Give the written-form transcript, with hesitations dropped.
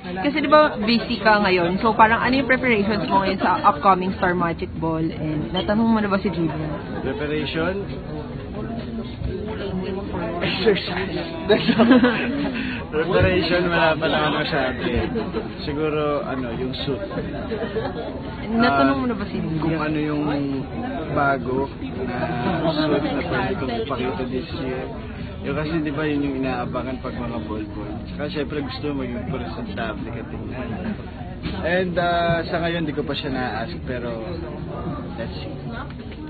Kasi di ba busy ka ngayon, so parang ano yung preparations mo ngayon sa upcoming Star Magic Ball? And natanong mo na ba si Julian? Preparation? Exercise. Preparation, wala pa naman masabi. Siguro, yung suit. Natanong mo na ba si Kung Julian? ano yung bago na suit na pwede kong ipakita this year. Yung kasi di ba yun yung inaabangan pag mga ball. Saka syempre gusto mo maging presentable ka tingnan. And sa ngayon di ko pa siya na-ask pero let's see.